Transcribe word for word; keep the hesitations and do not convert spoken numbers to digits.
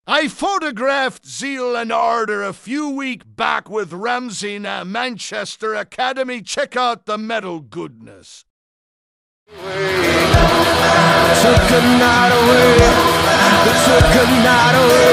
I photographed Zeal and Ardor a few week back with Ramsey in a Manchester Academy. Check out the metal goodness. Took a night away, they took a night away.